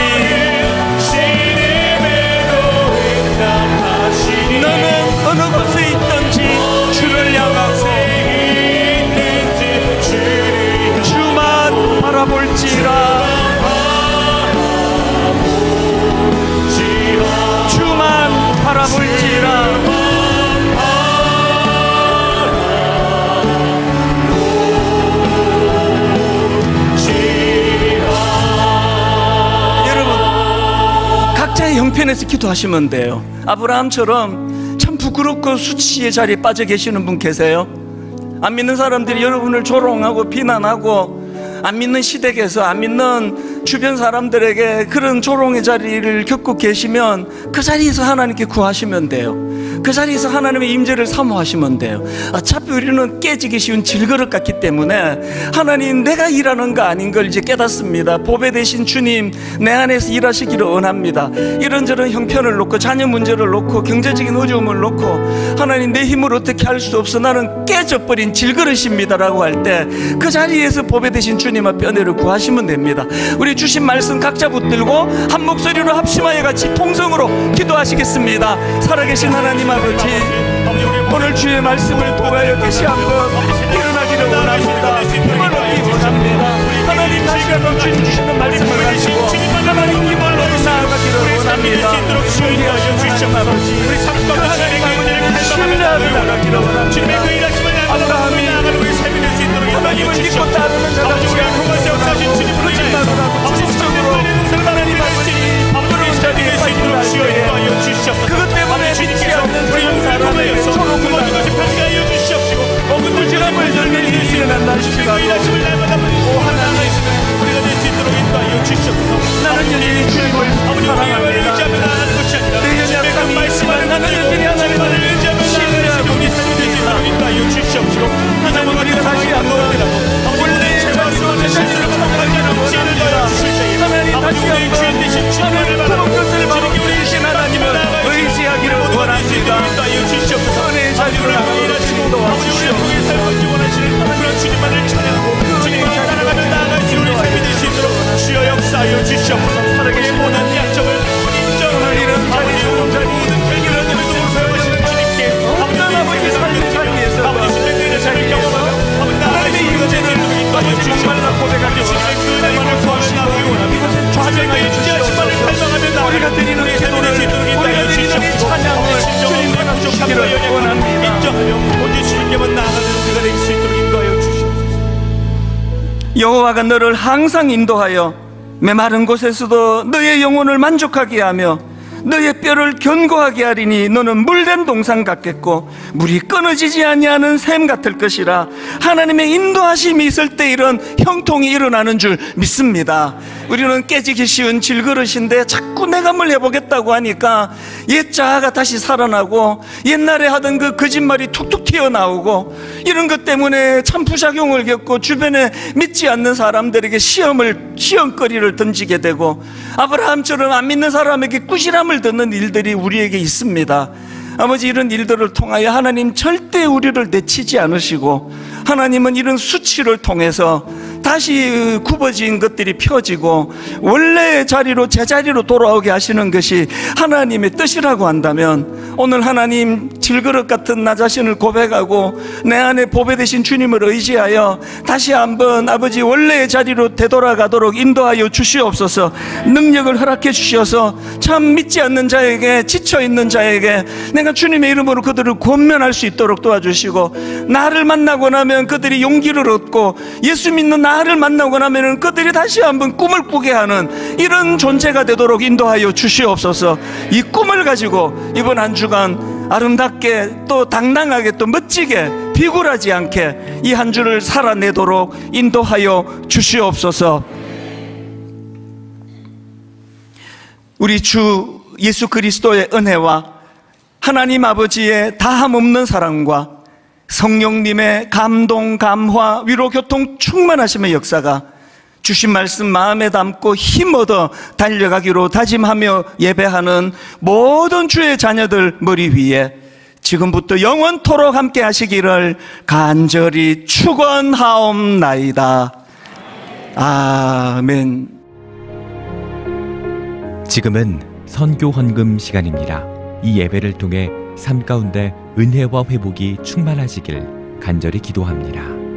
S1: 너는 어느 곳에 있든지 주를 향하고 주만 바라볼지라. 주만 바라볼지라. 여러분 각자의 형편에서 기도하시면 돼요. 아브라함처럼 참 부끄럽고 수치의 자리에 빠져 계시는 분 계세요? 안 믿는 사람들이 여러분을 조롱하고 비난하고, 안 믿는 시댁에서, 안 믿는 주변 사람들에게 그런 조롱의 자리를 겪고 계시면 그 자리에서 하나님께 구하시면 돼요. 그 자리에서 하나님의 임재를 사모하시면 돼요. 어차피 우리는 깨지기 쉬운 질그릇 같기 때문에 하나님, 내가 일하는 거 아닌 걸 이제 깨닫습니다. 보배 되신 주님, 내 안에서 일하시기를 원합니다. 이런저런 형편을 놓고, 자녀 문제를 놓고, 경제적인 어려움을 놓고, 하나님, 내 힘으로 어떻게 할 수 없어, 나는 깨져버린 질그릇입니다 라고 할 때 그 자리에서 보배 되신 주님 앞에 은혜를 구하시면 됩니다. 우리 주신 말씀 각자 붙들고 한 목소리로 합심하여 같이 통성으로 기도하시겠습니다. 살아계신 하나님 아버지, 오늘 주의 말씀을 통하여 다시 한번 일어나기를 원합니다. 힘을 얻기 원합니다. 하나님, 다시 한번 주님 주시는 말씀을 가지고 하나님 힘을 얻어 나아가기를 원합니다. 존귀하신 하나님 아버지, 그 하나님 아버지를 신뢰하며 나가기를 원합니다. 아브라함이 하나님을 믿고 따르는 자가 되시라고 거짓말하고 주식적으로 하나님 아버지 부러운 자리에 빠지는 날에 그것 때문에 믿지 않는 그런 사람에게 조롱을 당하고 무지감을 들며 일어난다 할지라도, 오 하나님, 나는 여전히 주님을 사랑합니다. 내 연약함이 있지만 나는 여전히 하나님을 신뢰하고 믿습니다. 하나님, 우리가 다시 한번 원래의 자리로 제자리로 통하기를 원합니다. 하나님, 다시 한번 하나님 그런 것을 바로 이루신 하나님을 의지하기를 원합니다. 은혜의 자리로 나가기를 인도하시오. 그런 주님만을 찬양하고 주님을 따라가며 나아갈수 우리 삶이 될 수 있도록 주여 역사하여 주시옵소서. 살아계신 모든 약점을 인정하리는 자리, 좋은 자리, 이런 의도로 사용하시는 주님께 없는 아버지 삶의 자리에서 아버지 주님의 자리를 경험하며 하나님의 임재를 인도하여 주시옵소서. 고백하며 그날만을 구하시고 이것은 좌절하여 주시옵소서. 우리가 드리는 기도를, 우리가 드리는 이 찬양을 주님 받아주시기를 원합니다. 인정하며 오직 주님께만 나아가는 그가 될 수 있도록 인도하여 주시옵소서. 여호와가 너를 항상 인도하여 메마른 곳에서도 너의 영혼을 만족하게 하며 너의 뼈를 견고하게 하리니 너는 물된 동산 같겠고 물이 끊어지지 아니하는 샘 같을 것이라. 하나님의 인도하심이 있을 때 이런 형통이 일어나는 줄 믿습니다. 우리는 깨지기 쉬운 질그릇인데 자꾸 내가 뭘 해보겠다고 하니까 옛 자아가 다시 살아나고 옛날에 하던 그 거짓말이 툭툭 튀어나오고, 이런 것 때문에 참 부작용을 겪고 주변에 믿지 않는 사람들에게 시험을 시험거리를 던지게 되고, 아브라함처럼 안 믿는 사람에게 꾸지람을 듣는 일들이 우리에게 있습니다. 아버지, 이런 일들을 통하여 하나님 절대 우리를 내치지 않으시고, 하나님은 이런 수치를 통해서 다시 굽어진 것들이 펴지고 원래의 자리로, 제자리로 돌아오게 하시는 것이 하나님의 뜻이라고 한다면, 오늘 하나님 질그릇 같은 나 자신을 고백하고 내 안에 보배 되신 주님을 의지하여 다시 한번 아버지 원래의 자리로 되돌아가도록 인도하여 주시옵소서. 능력을 허락해 주셔서 참 믿지 않는 자에게, 지쳐있는 자에게 내가 주님의 이름으로 그들을 권면할 수 있도록 도와주시고, 나를 만나고 나면 그들이 용기를 얻고 예수 믿는 나를 만나고 나면 그들이 다시 한번 꿈을 꾸게 하는 이런 존재가 되도록 인도하여 주시옵소서. 이 꿈을 가지고 이번 한 주간 아름답게 또 당당하게 또 멋지게 비굴하지 않게 이 한 주를 살아내도록 인도하여 주시옵소서. 우리 주 예수 그리스도의 은혜와 하나님 아버지의 다함없는 사랑과 성령님의 감동, 감화, 위로, 교통 충만하심의 역사가 주신 말씀 마음에 담고 힘 얻어 달려가기로 다짐하며 예배하는 모든 주의 자녀들 머리 위에 지금부터 영원토록 함께 하시기를 간절히 축원하옵나이다. 아멘.
S3: 지금은 선교 헌금 시간입니다. 이 예배를 통해 삶 가운데 은혜와 회복이 충만하시길 간절히 기도합니다.